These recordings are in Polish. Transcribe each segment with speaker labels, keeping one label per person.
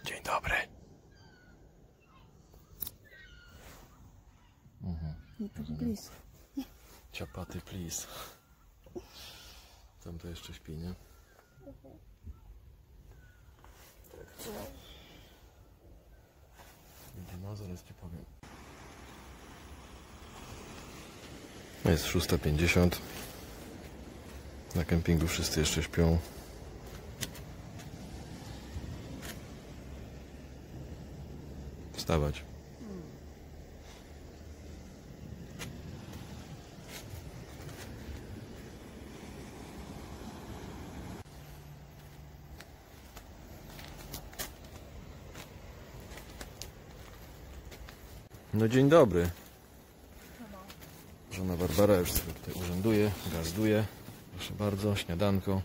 Speaker 1: Dzień dobry.
Speaker 2: Nie tak blisko.
Speaker 1: Ciapaty, please. Tam to jeszcze śpi, nie? No, zaraz ci powiem. Jest 6:50. Na kempingu wszyscy jeszcze śpią. Wstawać. No dzień dobry. Żona Barbara już sobie tutaj urzęduje, gazduje. Proszę bardzo, śniadanko.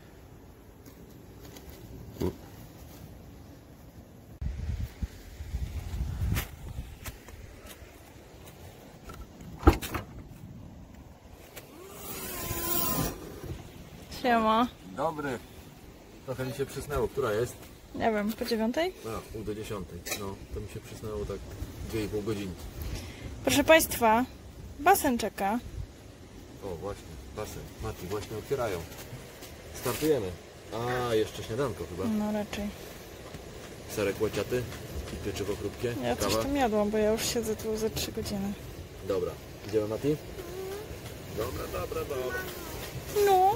Speaker 2: Siema.
Speaker 1: Dobry. Trochę mi się przysnęło. Która jest?
Speaker 2: Nie wiem, po 9?
Speaker 1: A, pół do 10. No, to mi się przysnęło tak 2,5 godziny.
Speaker 2: Proszę Państwa, basen czeka.
Speaker 1: O, właśnie, basen. Mati, właśnie otwierają. Startujemy. A, jeszcze śniadanko chyba.
Speaker 2: No raczej.
Speaker 1: Serek łaciaty i pieczywo krótkie.
Speaker 2: Ja coś
Speaker 1: Kawa.
Speaker 2: tam jadłam, bo ja już siedzę tu za 3 godziny.
Speaker 1: Dobra. Idziemy, Mati? Dobra.
Speaker 2: No.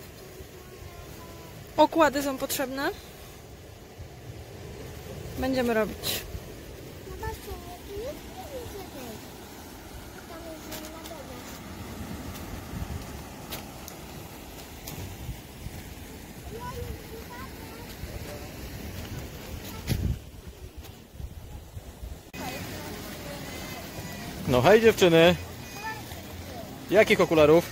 Speaker 2: Okłady są potrzebne? Będziemy robić.
Speaker 1: No hej dziewczyny. Jakich okularów?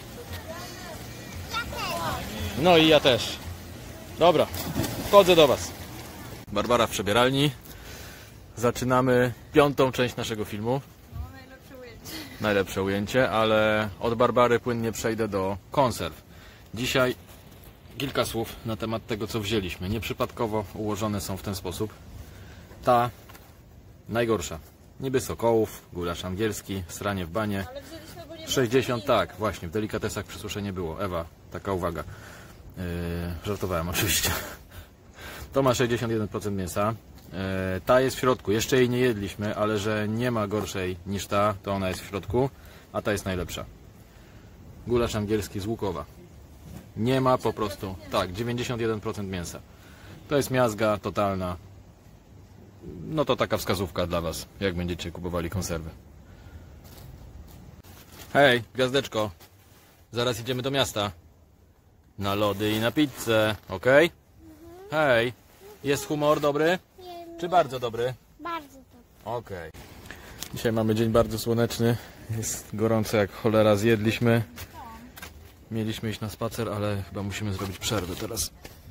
Speaker 1: No i ja też. Dobra, wchodzę do Was. Barbara w przebieralni. Zaczynamy 5. część naszego filmu.
Speaker 2: No, najlepsze ujęcie.
Speaker 1: Najlepsze ujęcie, ale od Barbary płynnie przejdę do konserw. Dzisiaj kilka słów na temat tego, co wzięliśmy. Nieprzypadkowo ułożone są w ten sposób. Ta najgorsza. Niby sokołów, gulasz angielski, sranie w banie.
Speaker 2: Ale wzięliśmy go nie
Speaker 1: 60, tak, właśnie, w delikatesach przysuszenie było. Ewa, taka uwaga. Żartowałem oczywiście. To ma 61% mięsa. Ta jest w środku, jeszcze jej nie jedliśmy, ale że nie ma gorszej niż ta, to ona jest w środku, a ta jest najlepsza. Gulasz angielski z Łukowa. Nie ma po prostu, tak, 91% mięsa. To jest miazga totalna. No to taka wskazówka dla Was, jak będziecie kupowali konserwy. Hej, gwiazdeczko. Zaraz idziemy do miasta. Na lody i na pizzę, ok? Hej, jest humor dobry? Czy bardzo dobry?
Speaker 3: Bardzo dobry.
Speaker 1: Ok. Dzisiaj mamy dzień bardzo słoneczny. Jest gorąco jak cholera, zjedliśmy. Mieliśmy iść na spacer, ale chyba musimy zrobić przerwę teraz.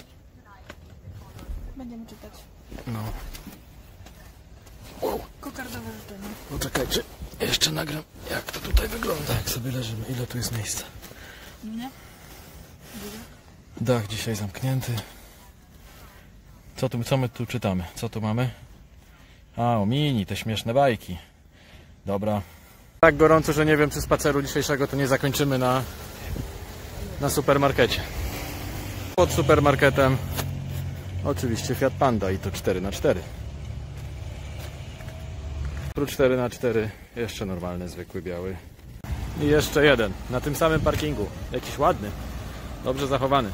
Speaker 2: Będziemy czytać.
Speaker 1: No.
Speaker 2: Kokardowe życzenie.
Speaker 1: Poczekajcie, jeszcze nagram, jak to tutaj wygląda, jak sobie leżymy. Ile tu jest miejsca?
Speaker 2: Nie?
Speaker 1: Dach dzisiaj zamknięty. Co my tu czytamy? Co tu mamy? A, o mini, te śmieszne bajki. Dobra. Tak gorąco, że nie wiem, czy spaceru dzisiejszego to nie zakończymy na supermarkecie. Pod supermarketem oczywiście Fiat Panda i to 4x4. Oprócz 4x4 jeszcze normalny, zwykły, biały. I jeszcze jeden, na tym samym parkingu. Jakiś ładny. Dobrze zachowany.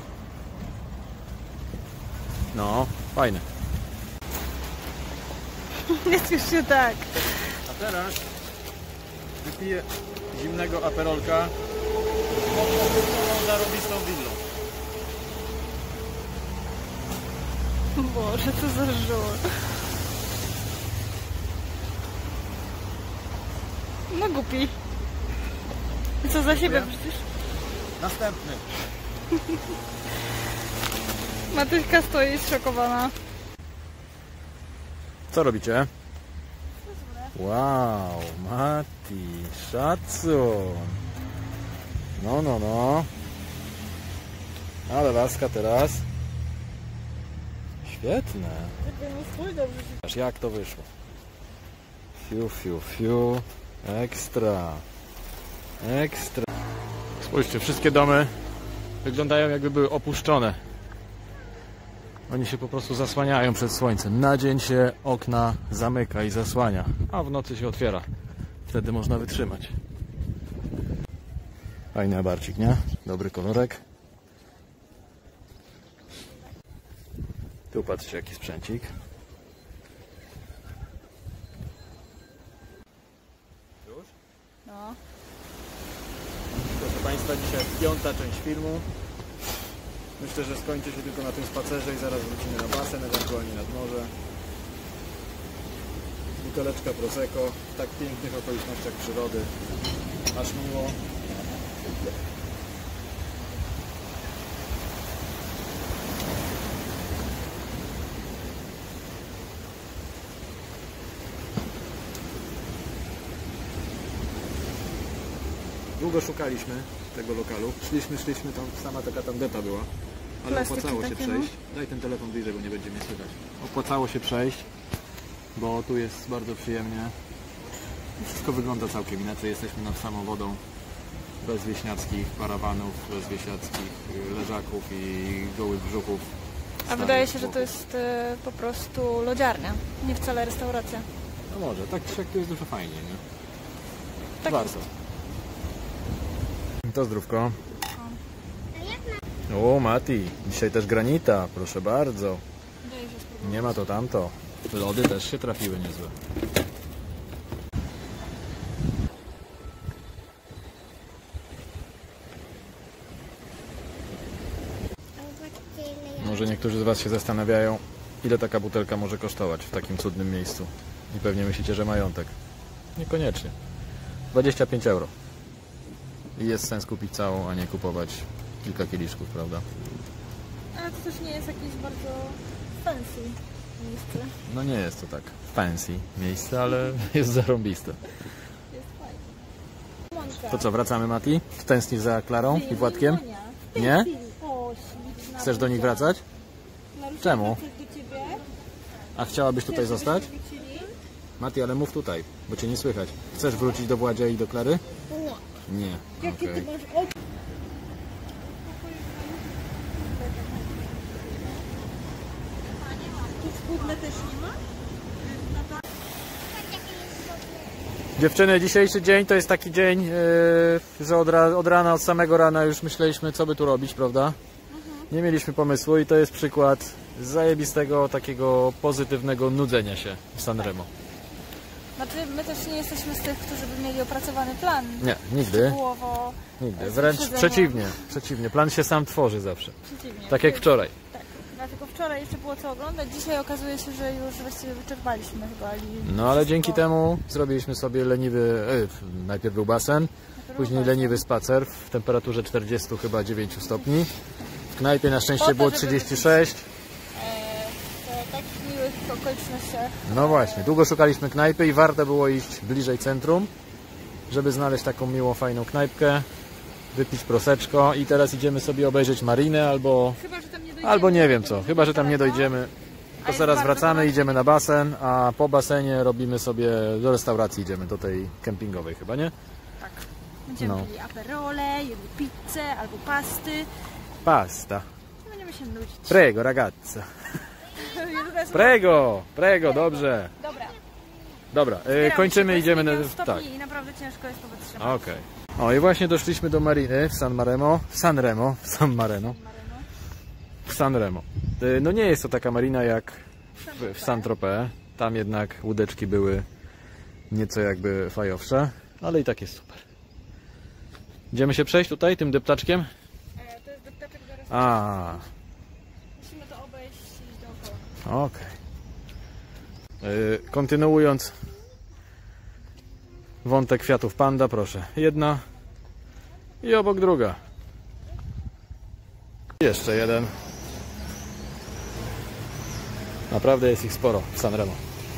Speaker 1: No, fajny.
Speaker 2: Nie spiesz się tak.
Speaker 1: A teraz wypiję zimnego aperolka pod zarobistą willą.
Speaker 2: Boże, co za żoł. No głupi. I co za siebie przecież?
Speaker 1: Następny.
Speaker 2: Matyśka stoi zszokowana.
Speaker 1: Co robicie? Wow, Mati, szacun. No. Ale laska teraz. świetne.
Speaker 2: Żeby mi swój dobrze się...
Speaker 1: Aż jak to wyszło? Fiu, fiu, fiu. Ekstra. Ekstra. Spójrzcie, wszystkie domy wyglądają jakby były opuszczone. Oni się po prostu zasłaniają przed słońcem. Na dzień się okna zamyka i zasłania, a w nocy się otwiera. Wtedy można wytrzymać. Fajny abarcik, nie? Dobry kolorek. Tu patrzcie, jaki sprzęcik. Już?
Speaker 2: No.
Speaker 1: Proszę Państwa, dzisiaj 5. część filmu. Myślę, że skończy się tylko na tym spacerze i zaraz wrócimy na basen, ewentualnie nad morze. Buteleczka Prosecco w tak pięknych okolicznościach przyrody. Aż miło. Długo szukaliśmy tego lokalu. Szliśmy, tam sama taka tandeta była. Ale
Speaker 2: Plastiki
Speaker 1: opłacało się
Speaker 2: takie,
Speaker 1: przejść. Daj ten telefon bliżej, bo nie będzie mnie słychać. Opłacało się przejść, bo tu jest bardzo przyjemnie. Wszystko wygląda całkiem inaczej. Jesteśmy nad samą wodą. Bez wieśniackich parawanów, bez wieśniackich leżaków i gołych brzuchów.
Speaker 2: A wydaje się, że to jest po prostu lodziarnia, nie wcale restauracja.
Speaker 1: No może, tak czy siak to jest dużo fajniej, nie?
Speaker 2: Tak
Speaker 1: Warto. To zdrówko. O, Mati, dzisiaj też granita, proszę bardzo. Nie ma to tamto. Lody też się trafiły niezłe. Może niektórzy z Was się zastanawiają, ile taka butelka może kosztować w takim cudnym miejscu. I pewnie myślicie, że majątek. Niekoniecznie. 25 euro. I jest sens kupić całą, a nie kupować kilka kieliszków, prawda?
Speaker 2: Ale to też nie jest jakieś bardzo fancy miejsce.
Speaker 1: No nie jest to tak fancy miejsce, ale jest zarąbiste.
Speaker 2: Jest fajne.
Speaker 1: To co, wracamy, Mati? Tęsknisz za Klarą i Władkiem? Nie?
Speaker 2: O, śliczna.
Speaker 1: Chcesz do nich wracać? Czemu?
Speaker 2: Do ciebie?
Speaker 1: A chciałabyś tutaj zostać?
Speaker 2: Wrócili?
Speaker 1: Mati, ale mów tutaj, bo cię nie słychać. Chcesz wrócić do Władzia i do Klary? Nie. Nie.
Speaker 2: Jakie
Speaker 1: Okej.
Speaker 2: ty masz oczy? Tu spódne też nie ma?
Speaker 1: Dziewczyny, dzisiejszy dzień to jest taki dzień, że od rana, od samego rana już myśleliśmy, co by tu robić, prawda? Nie mieliśmy pomysłu i to jest przykład zajebistego, takiego pozytywnego nudzenia się w Sanremo.
Speaker 2: Znaczy, my też nie jesteśmy z tych, którzy by mieli opracowany plan.
Speaker 1: Nie, nigdy.
Speaker 2: Połowo.
Speaker 1: Nigdy. Wręcz przeciwnie. Plan się sam tworzy zawsze.
Speaker 2: Przeciwnie.
Speaker 1: Tak jak wczoraj.
Speaker 2: Tak. Dlatego wczoraj jeszcze było co oglądać. Dzisiaj okazuje się, że już właściwie wyczerpaliśmy chyba.
Speaker 1: No ale dzięki temu zrobiliśmy sobie leniwy, najpierw był basen, później leniwy spacer w temperaturze 40 chyba 9 stopni. W knajpie na szczęście było 36.
Speaker 2: W takich miłych okolicznościach.
Speaker 1: No właśnie, długo szukaliśmy knajpy i warto było iść bliżej centrum, żeby znaleźć taką miłą, fajną knajpkę, wypić proseczko i teraz idziemy sobie obejrzeć marinę
Speaker 2: Chyba, że tam nie dojdziemy.
Speaker 1: albo nie wiem co, chyba że tam nie dojdziemy. To
Speaker 2: jest
Speaker 1: zaraz
Speaker 2: bardzo
Speaker 1: wracamy,
Speaker 2: fajnie.
Speaker 1: idziemy na basen, a po basenie robimy sobie, do restauracji idziemy, do tej kempingowej chyba, nie?
Speaker 2: Tak. Będziemy
Speaker 1: No.
Speaker 2: pili aperole, jedli pizzę albo pasty.
Speaker 1: Pasta.
Speaker 2: I będziemy się nudzić.
Speaker 1: Prego, ragazza. Prego, dobrze.
Speaker 2: Dobra.
Speaker 1: Dobra,
Speaker 2: Zbieramy
Speaker 1: kończymy,
Speaker 2: się,
Speaker 1: idziemy
Speaker 2: bo
Speaker 1: na...
Speaker 2: jest milion
Speaker 1: Tak.
Speaker 2: stopni i naprawdę ciężko jest to wytrzymać.
Speaker 1: Okej. O i właśnie doszliśmy do mariny w Sanremo. No nie jest to taka marina jak w Saint-Tropez. Tam jednak łódeczki były nieco jakby fajowsze, ale i tak jest super. Idziemy się przejść tutaj tym deptaczkiem?
Speaker 2: To jest deptaczek do restauracji.
Speaker 1: A,
Speaker 2: Musimy to obejść i iść dookoła.
Speaker 1: okej. Kontynuując wątek kwiatów panda, proszę. Jedna i obok druga. Jeszcze jeden. Naprawdę jest ich sporo w Sanremo.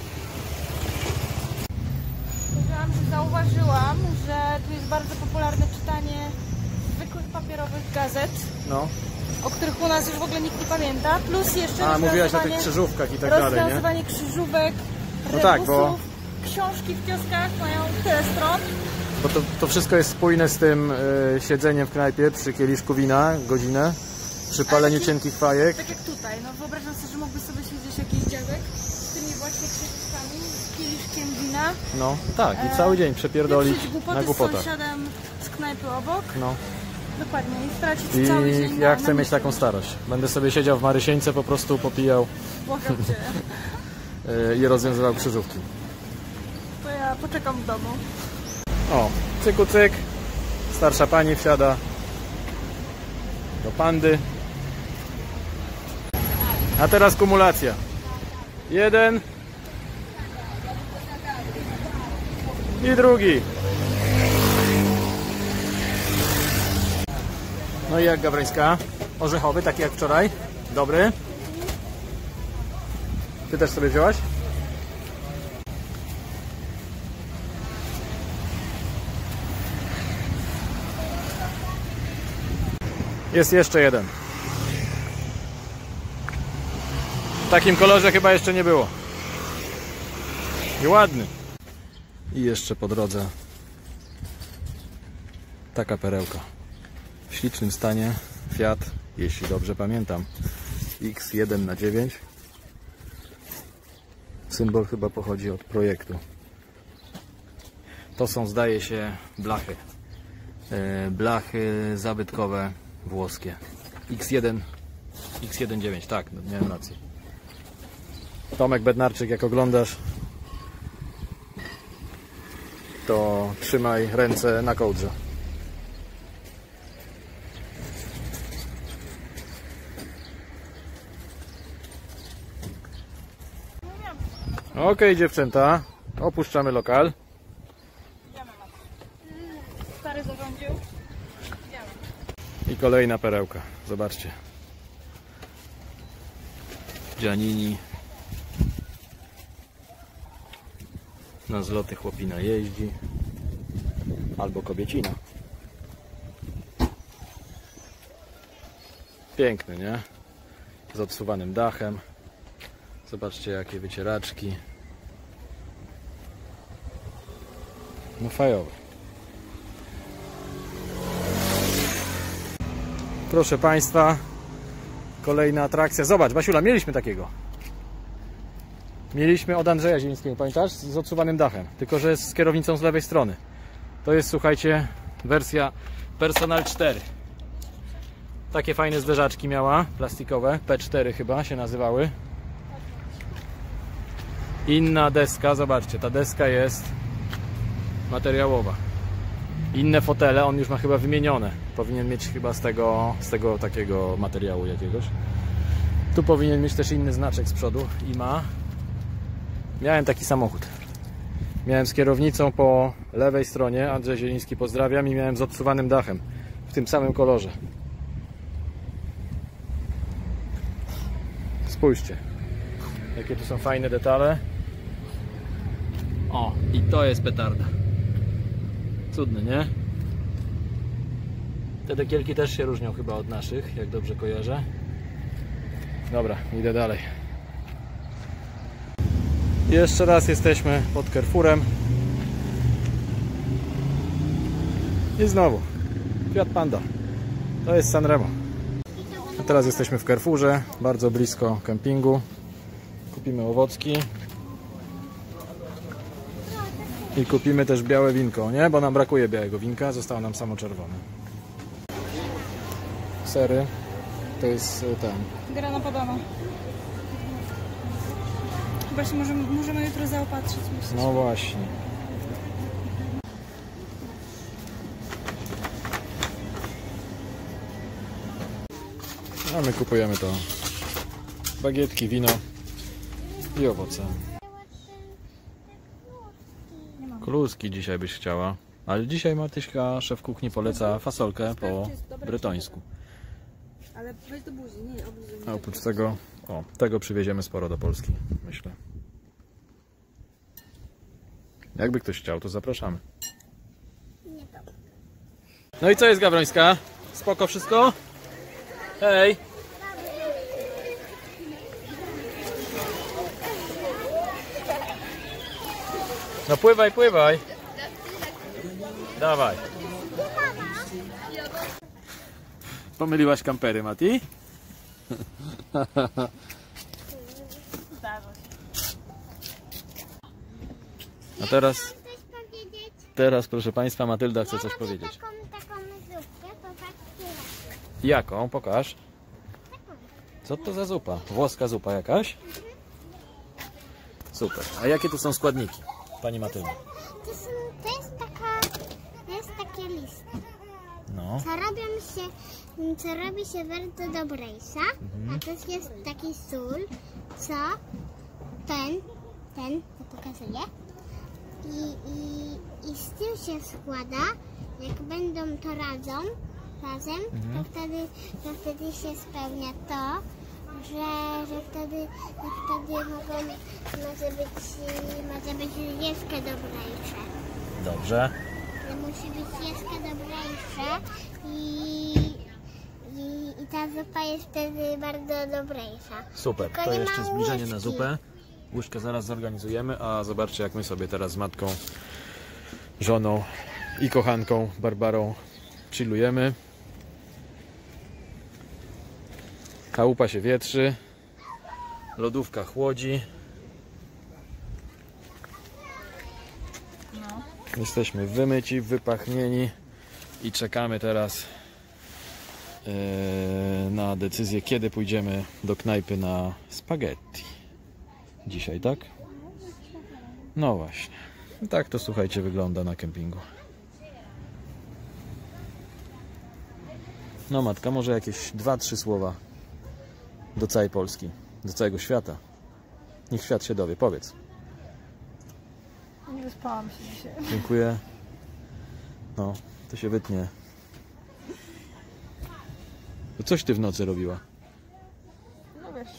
Speaker 2: Zauważyłam, że tu jest bardzo popularne czytanie zwykłych papierowych gazet.
Speaker 1: No.
Speaker 2: o których u nas już w ogóle nikt nie pamięta, plus jeszcze
Speaker 1: A, mówiłaś o tych
Speaker 2: rozwiązywanie,
Speaker 1: krzyżówkach i tak dalej, nie?
Speaker 2: rozwiązywanie krzyżówek,
Speaker 1: No tak,
Speaker 2: rebusów,
Speaker 1: bo-
Speaker 2: książki w kioskach mają tyle stron.
Speaker 1: Bo to wszystko jest spójne z tym siedzeniem w knajpie przy kieliszku wina, godzinę, przy paleniu
Speaker 2: taki-
Speaker 1: cienkich fajek.
Speaker 2: Tak jak tutaj, no wyobrażam sobie, że mógłby sobie siedzieć jakiś dziadek z tymi właśnie książkami, z kieliszkiem wina.
Speaker 1: No tak, i cały dzień przepierdolić
Speaker 2: Pieprzyć głupoty
Speaker 1: na
Speaker 2: z
Speaker 1: głupotach.
Speaker 2: sąsiadem z knajpy obok.
Speaker 1: No.
Speaker 2: Dokładnie, i stracić cały dzień
Speaker 1: I
Speaker 2: na
Speaker 1: ja chcę mieć
Speaker 2: myśli.
Speaker 1: taką starość. Będę sobie siedział w Marysieńce, po prostu popijał
Speaker 2: Błagam cię,
Speaker 1: i rozwiązywał krzyżówki.
Speaker 2: to ja poczekam w domu.
Speaker 1: O, cyku cyk, starsza pani wsiada do pandy. A teraz kumulacja. Jeden i drugi. No i jak Gawrońska? Orzechowy, taki jak wczoraj. Dobry. Ty też sobie wziąłaś? Jest jeszcze jeden. W takim kolorze chyba jeszcze nie było. I ładny. I jeszcze po drodze taka perełka. W ślicznym stanie Fiat, jeśli dobrze pamiętam, X1/9. Symbol chyba pochodzi od projektu. To są, zdaje się, blachy. Blachy zabytkowe włoskie. X1/9, tak, miałem rację. Tomek Bednarczyk, jak oglądasz, to trzymaj ręce na kołdrze. Okej, dziewczęta, opuszczamy lokal.
Speaker 2: Stary zarządził.
Speaker 1: I kolejna perełka, zobaczcie. Giannini. Na zloty chłopina jeździ. Albo kobiecina. Piękny, nie? Z odsuwanym dachem. Zobaczcie, jakie wycieraczki. No fajowe. Proszę Państwa, kolejna atrakcja. Zobacz, Basiula, mieliśmy takiego. Mieliśmy od Andrzeja Zielińskiego, pamiętasz? Z odsuwanym dachem, tylko że z kierownicą z lewej strony. To jest, słuchajcie, wersja Personal 4. Takie fajne zderzaczki miała, plastikowe, P4 chyba się nazywały. Inna deska, zobaczcie, ta deska jest materiałowa. Inne fotele, on już ma chyba wymienione. Powinien mieć chyba z tego takiego materiału jakiegoś. Tu powinien mieć też inny znaczek z przodu i ma. Miałem taki samochód. Miałem z kierownicą po lewej stronie, Andrzej Zieliński, pozdrawiam, i miałem z odsuwanym dachem w tym samym kolorze. Spójrzcie, jakie tu są fajne detale. O, i to jest petarda. Cudny, nie? Te dekielki też się różnią chyba od naszych, jak dobrze kojarzę. Dobra, idę dalej. Jeszcze raz jesteśmy pod Carrefourem. I znowu Fiat Panda. To jest Sanremo. A teraz jesteśmy w Carrefourze, bardzo blisko kempingu. Kupimy owocki. I kupimy też białe winko, nie? Bo nam brakuje białego winka, zostało nam samo czerwone. Sery. To jest ten.
Speaker 2: Grana podana. Chyba się możemy jutro zaopatrzyć, myślę.
Speaker 1: No właśnie. A my kupujemy to. Bagietki, wino i owoce. Kluski dzisiaj byś chciała. Ale dzisiaj Matyśka, szef kuchni, poleca fasolkę po brytońsku.
Speaker 2: Ale weź do buzi, nie, oblizuj.
Speaker 1: A oprócz tego, tego przywieziemy sporo do Polski, myślę. Jakby ktoś chciał, to zapraszamy. No i co jest, Gawrońska? Spoko wszystko? Hej! No pływaj, pływaj! Dawaj! Pomyliłaś kampery, Mati? A teraz proszę Państwa, Matylda chce coś powiedzieć.
Speaker 3: Taką zupkę, to tak tyle.
Speaker 1: Jaką? Pokaż. Co to za zupa? Włoska zupa jakaś? Super. A jakie tu są składniki, Pani Matylda?
Speaker 3: To jest takie listy.
Speaker 1: No.
Speaker 3: Co robi się bardzo dobrejsza, a też jest taki sól, co to pokazuję. I z tym się składa, jak będą to razem, to wtedy się spełnia to, że wtedy może być jeszcze dobrejsze.
Speaker 1: Dobrze.
Speaker 3: Musi być jeszcze dobrejsze i ta zupa jest wtedy bardzo dobrejsza.
Speaker 1: Super.
Speaker 3: Tylko
Speaker 1: To
Speaker 3: nie ma
Speaker 1: jeszcze zbliżenie na
Speaker 3: łyżki.
Speaker 1: zupę. Łyżkę zaraz zorganizujemy, a zobaczcie, jak my sobie teraz z matką, żoną i kochanką Barbarą chillujemy. Chałupa się wietrzy, lodówka chłodzi. Jesteśmy wymyci, wypachnieni i czekamy teraz na decyzję, kiedy pójdziemy do knajpy na spaghetti. Dzisiaj, tak? No właśnie. Tak to, słuchajcie, wygląda na kempingu. No matka, może jakieś 2-3 słowa do całej Polski, do całego świata. Niech świat się dowie, powiedz.
Speaker 2: Nie wyspałam się dzisiaj.
Speaker 1: Dziękuję. No, to się wytnie. To coś ty w nocy robiła?
Speaker 2: No wiesz.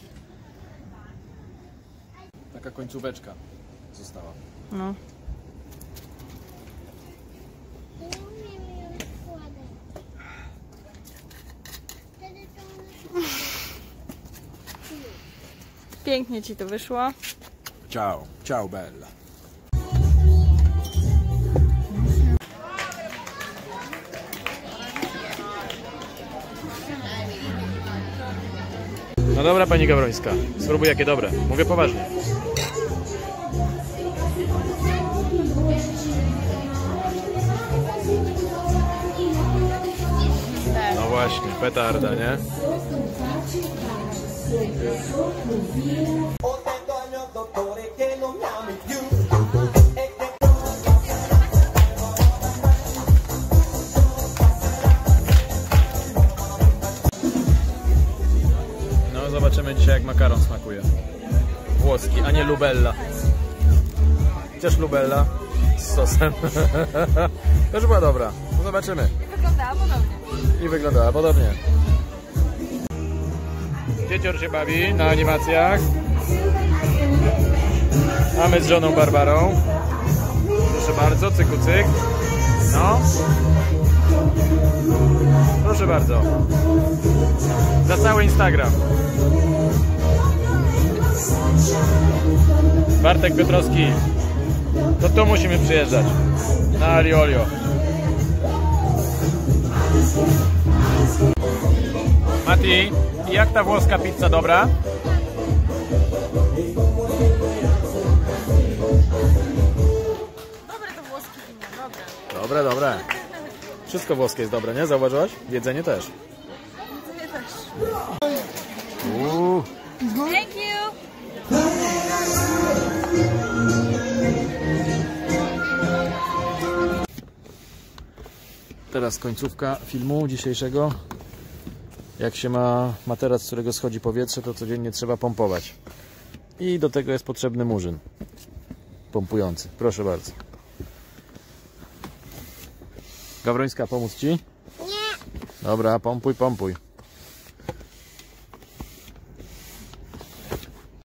Speaker 1: Taka końcóweczka została.
Speaker 2: No.
Speaker 3: Nie umiem ją składać. Wtedy to
Speaker 2: Pięknie ci to wyszło.
Speaker 1: Ciao, ciao bella. No dobra, pani Gawrońska, spróbuj jakie dobre. Mówię poważnie. No właśnie, petarda, nie? No zobaczymy dzisiaj, jak makaron smakuje. Włoski, a nie lubella. Chociaż lubella z sosem. Też była dobra. No zobaczymy.
Speaker 2: Wyglądała podobnie.
Speaker 1: I wyglądała podobnie. Dziecior się bawi na animacjach. A my z żoną Barbarą. Proszę bardzo, cyku cyk. No. Proszę bardzo. Za cały Instagram. Bartek Piotrowski. To tu musimy przyjeżdżać. Na Aliolio. Mati, jak ta włoska pizza, dobra?
Speaker 2: Dobre to włoskie wino, dobre.
Speaker 1: Dobre, dobre. Wszystko włoskie jest dobre, nie? Zauważyłaś? Jedzenie też.
Speaker 2: Jedzenie też. Thank you!
Speaker 1: Teraz końcówka filmu dzisiejszego. Jak się ma materac, z którego schodzi powietrze, to codziennie trzeba pompować. I do tego jest potrzebny murzyn pompujący. Proszę bardzo. Gawrońska, pomóc ci?
Speaker 3: nie.
Speaker 1: Dobra, pompuj, pompuj.